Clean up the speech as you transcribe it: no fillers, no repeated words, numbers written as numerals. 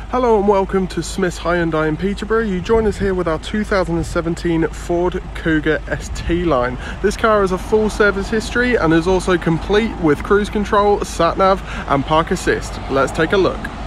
Hello and welcome to Smith's Hyundai in Peterborough. You join us here with our 2017 Ford Kuga ST line. This car has a full service history and is also complete with cruise control, sat nav and park assist. Let's take a look.